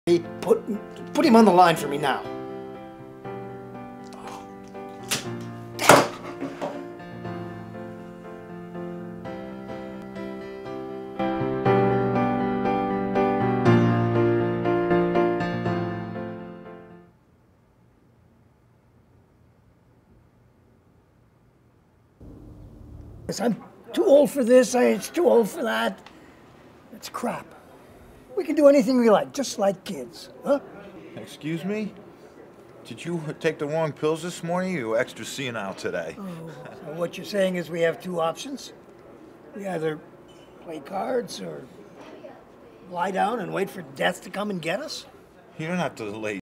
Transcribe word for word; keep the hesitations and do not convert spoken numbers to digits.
Put, put him on the line for me now. I'm too old for this, it's too old for that. It's crap. We can do anything we like, just like kids, huh? Excuse me? Did you take the wrong pills this morning? You were extra senile today. Oh, so what you're saying is we have two options? We either play cards or lie down and wait for death to come and get us? You don't have to lay